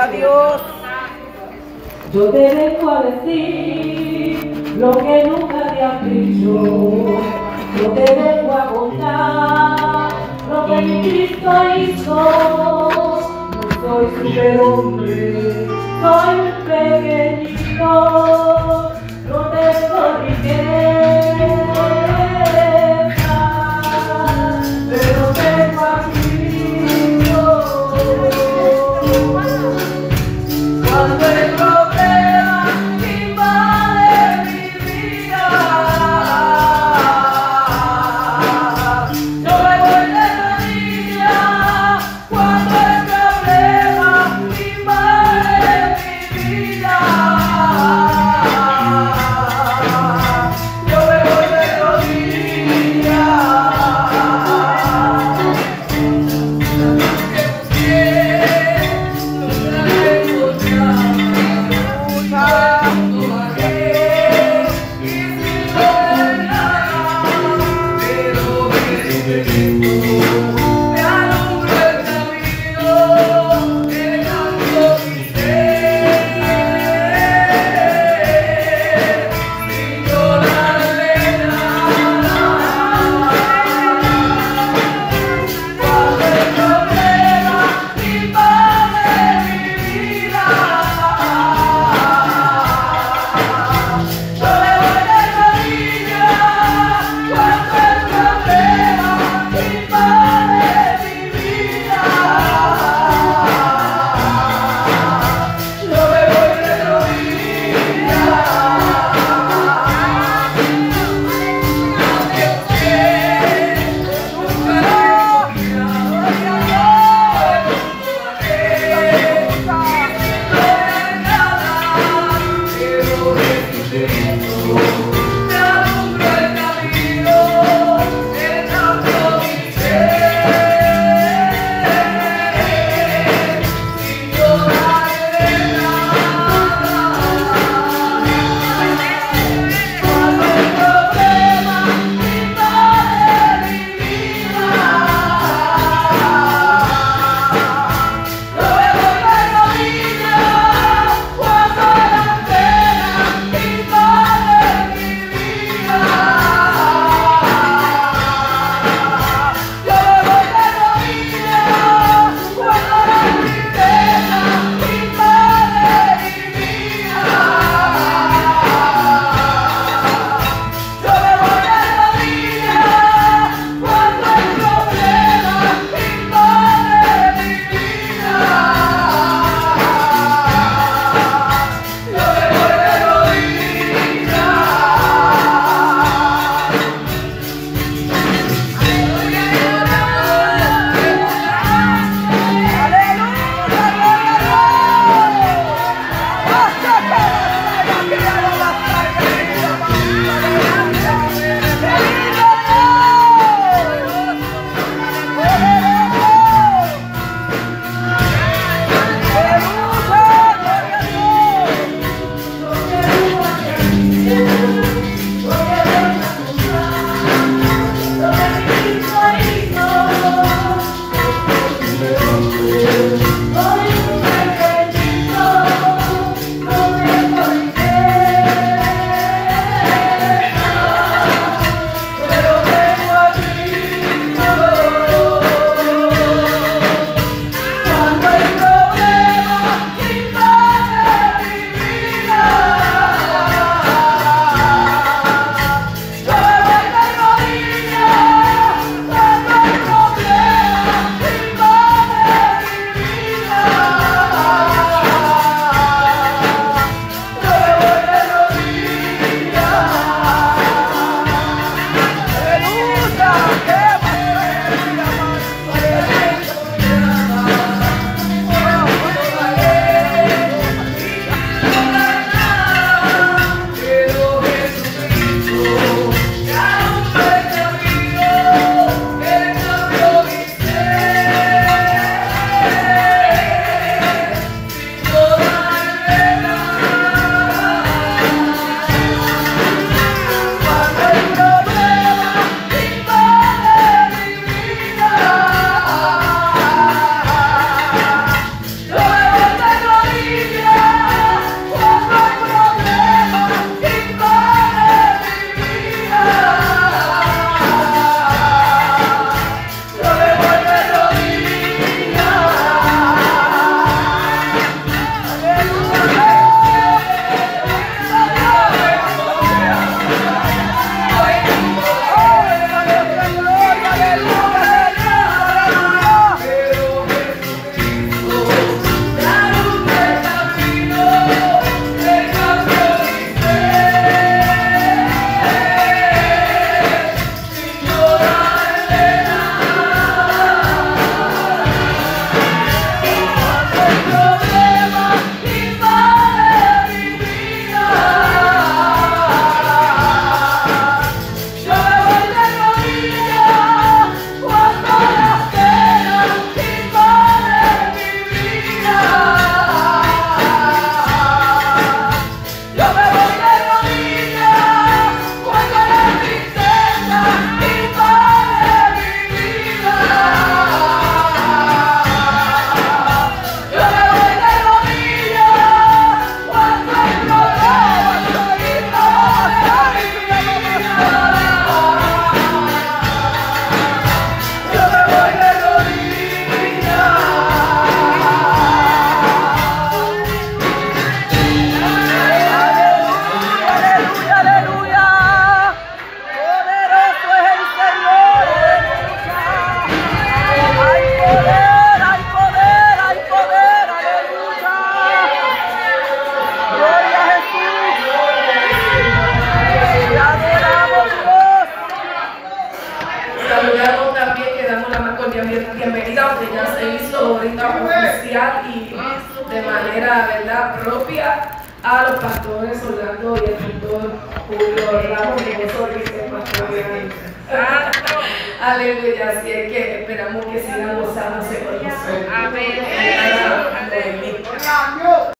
Dios. Yo te vengo a decir lo que nunca te has dicho. Yo te vengo a contar lo que mi Cristo hizo. No soy superhombre, soy un pequeñito. No tengo riqueza, pero tengo a Cristo. Cuando el problema invade mi vida, yo me voy de rodillas. Cuando el problema invade mi vida, yo me voy de rodillas. bienvenida, porque ya se hizo ahorita oficial y de manera, ¿verdad?, propia a los pastores Orlando y el pastor Julio Ramos, que nosotros hicimos pastor. Aleluya, así es que esperamos que sigan gozándose con nosotros. Amén. Amén.